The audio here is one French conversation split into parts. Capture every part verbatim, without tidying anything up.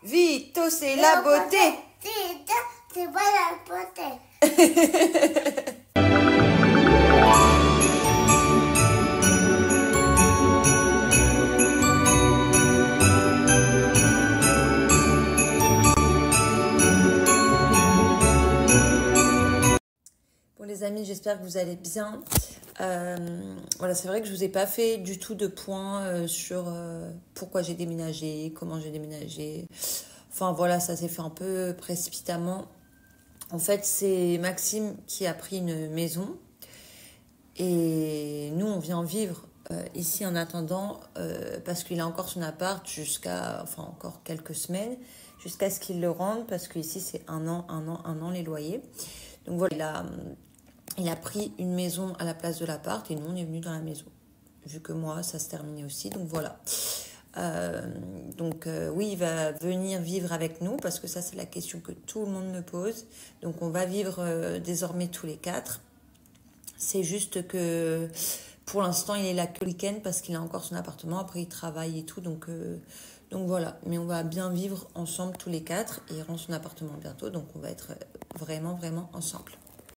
Vito, c'est la beauté. Vito, c'est pas la beauté. Bon les amis, j'espère que vous allez bien. Euh, voilà, c'est vrai que je vous ai pas fait du tout de point euh, sur euh, pourquoi j'ai déménagé, comment j'ai déménagé. Enfin voilà, ça s'est fait un peu précipitamment. En fait, c'est Maxime qui a pris une maison et nous on vient vivre euh, ici en attendant euh, parce qu'il a encore son appart jusqu'à, enfin encore quelques semaines, jusqu'à ce qu'il le rende parce que ici c'est un an, un an, un an les loyers. Donc voilà, il a Il a pris une maison à la place de l'appart et nous, on est venus dans la maison. Vu que moi, ça se terminait aussi. Donc, voilà. Euh, donc, euh, oui, il va venir vivre avec nous parce que ça, c'est la question que tout le monde me pose. Donc, on va vivre euh, désormais tous les quatre. C'est juste que pour l'instant, il est là que le week-end parce qu'il a encore son appartement. Après, il travaille et tout. Donc, euh, donc, voilà. Mais on va bien vivre ensemble tous les quatre. Et il rend son appartement bientôt. Donc, on va être vraiment, vraiment ensemble.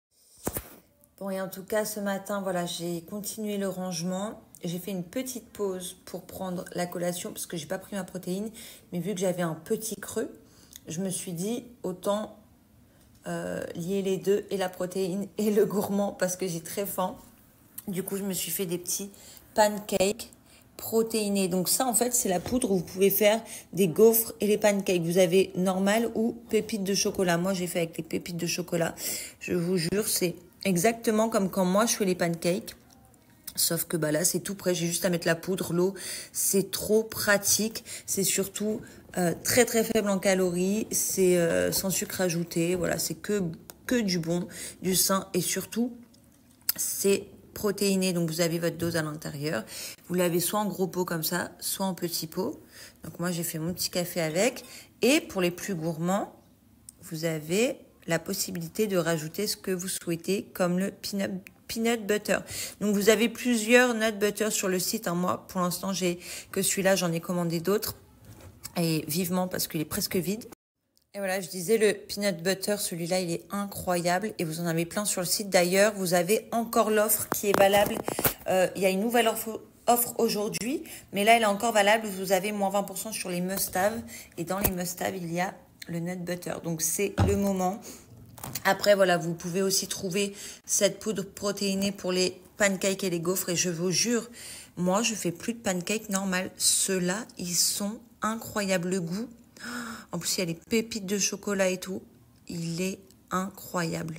Bon, et en tout cas, ce matin, voilà, j'ai continué le rangement. J'ai fait une petite pause pour prendre la collation parce que j'ai pas pris ma protéine. Mais vu que j'avais un petit creux, je me suis dit autant euh, lier les deux, et la protéine et le gourmand parce que j'ai très faim. Du coup, je me suis fait des petits pancakes protéinés. Donc ça, en fait, c'est la poudre où vous pouvez faire des gaufres et les pancakes. Vous avez normal ou pépites de chocolat. Moi, j'ai fait avec les pépites de chocolat. Je vous jure, c'est exactement comme quand moi je fais les pancakes, sauf que bah là c'est tout prêt, j'ai juste à mettre la poudre, l'eau, c'est trop pratique, c'est surtout euh, très très faible en calories, c'est euh, sans sucre ajouté, voilà, c'est que, que du bon, du sain et surtout c'est protéiné, donc vous avez votre dose à l'intérieur, vous l'avez soit en gros pot comme ça, soit en petit pot, donc moi j'ai fait mon petit café avec, et pour les plus gourmands, vous avez la possibilité de rajouter ce que vous souhaitez, comme le peanut, peanut butter. Donc, vous avez plusieurs nut butter sur le site. Hein. Moi, pour l'instant, j'ai que celui-là. J'en ai commandé d'autres. Et vivement, parce qu'il est presque vide. Et voilà, je disais, le peanut butter, celui-là, il est incroyable. Et vous en avez plein sur le site. D'ailleurs, vous avez encore l'offre qui est valable. Euh, il y a une nouvelle offre, offre aujourd'hui. Mais là, elle est encore valable. Vous avez moins vingt pour cent sur les must-have. Et dans les must-have, il y a le nut butter. Donc, c'est le moment. Après, voilà, vous pouvez aussi trouver cette poudre protéinée pour les pancakes et les gaufres. Et je vous jure, moi, je fais plus de pancakes normales. Ceux-là, ils sont incroyables. Le goût, en plus, il y a les pépites de chocolat et tout. Il est incroyable.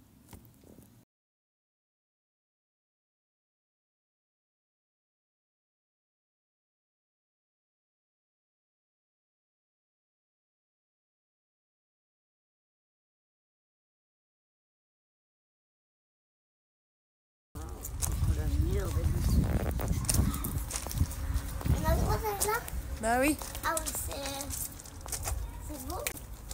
On a le droit d'être là? Bah oui. Ah oui, c'est... C'est beau.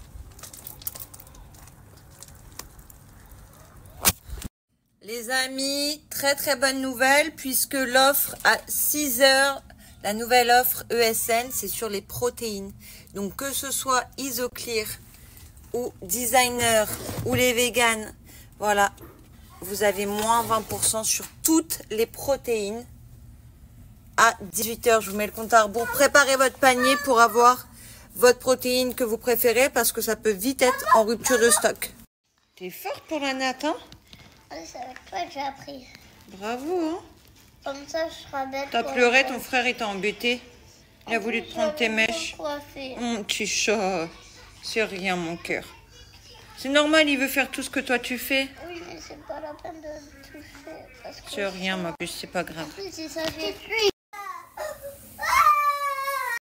Les amis, très très bonne nouvelle puisque l'offre à six heures, la nouvelle offre E S N, c'est sur les protéines. Donc que ce soit Isoclear ou Designer ou les véganes, voilà, vous avez moins vingt pour cent sur toutes les protéines. À dix-huit heures, je vous mets le compte à rebours. Préparez votre panier pour avoir votre protéine que vous préférez parce que ça peut vite être en rupture de stock. T'es forte pour la natte, hein? Oui, c'est avec toi que j'ai appris. Bravo, hein? Comme ça, je serai belle. T'as pleuré, ton frère était embêté. Il a voulu te prendre tes mèches. Mon petit chat, c'est rien, mon cœur. C'est normal, il veut faire tout ce que toi tu fais. Oui, mais c'est pas la peine de tout faire. C'est rien, ma puce, c'est pas grave. En plus, c'est ça, j'ai